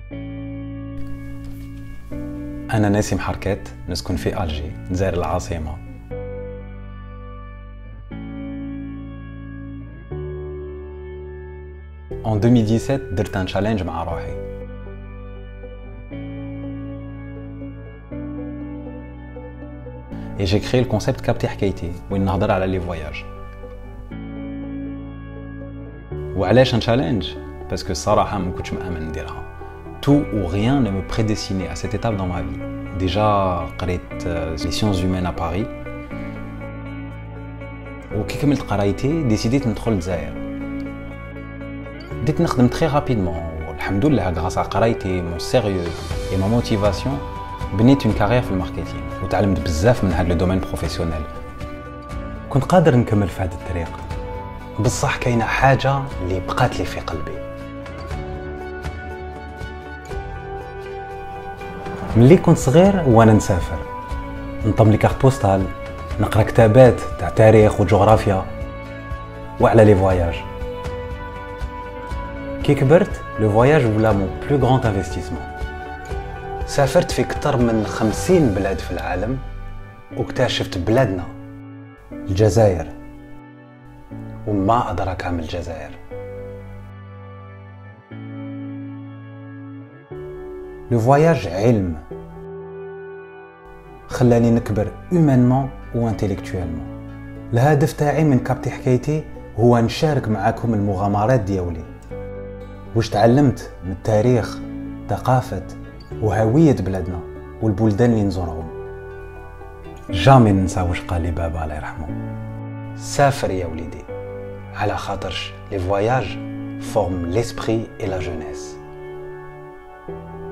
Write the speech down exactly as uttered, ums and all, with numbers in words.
أنا ناسم حركات، نسكن في ألجي، الجزائر العاصمة. En deux mille dix-sept درت un challenge مع روحي. Et j'ai créé le concept كابتي حكايتي وين نهضر على لي فواياج. وعلاش un challenge؟ parce que الصراحة ما كنتش مأمن نديرها. Tout ou rien ne me prédestinait à cette étape dans ma vie. Déjà, قريت les sciences humaines à Paris. وكي كملت قرايتي ديسيديت ندخل الجزائر. بديت نخدم très rapidement والحمد لله grâce à قرايتي mon sérieux et ma motivation بنيت une carrière في الماركتينغ وتعلمت بزاف من هذا لو دومين بروفيسيونيل. كنت قادر نكمل في هذا الطريق بصح كاينه حاجه اللي بقات لي في قلبي. ملي كنت صغير وانا نسافر نطم لي كارت بوستال، نقرا كتابات تاع تاريخ وجغرافيا وعلى لي فواياج. كي كبرت لو فواياج ولا مون بلو غران انفستيسمون. سافرت في اكثر من خمسين بلاد في العالم واكتشفت بلادنا الجزائر وما أدراك عن الجزائر. لو فواياج علم خلاني نكبر humainement و intellectuellement. الهدف تاعي من كابتي حكايتي هو نشارك معاكم المغامرات ديالي واش تعلمت من التاريخ، ثقافة وهوية بلادنا والبلدان اللي نزورهم. جامي ننسى واش قال لي بابا الله يرحمه، سافر يا وليدي على خاطرش لي فواياج فورم ليسبري et la jeunesse.